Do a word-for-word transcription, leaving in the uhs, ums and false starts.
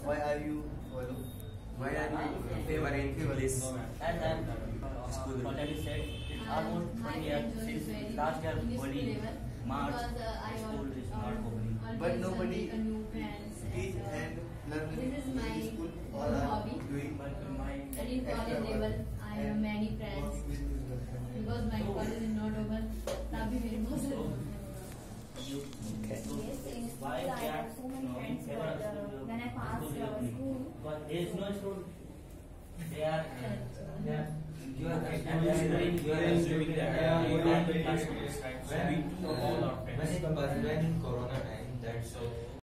Why are you follow? Why are you favoring this As I have school? already said, it's almost one year since last year only March school is not opening. But nobody teach and learn This is in my school or are hobby. doing But my Studying college level, I have many friends. Because my college is not open, तभी मेरे बहुत सारे दोस्त हैं. Yes, in school Why I they are have so many no, friends, they but are uh, school- when I passed school uh, opening. school, But there is no school. They are they are You are and and they are doing you are assuming that Yeah, you yeah, are yeah. when it was when in Corona time, that's so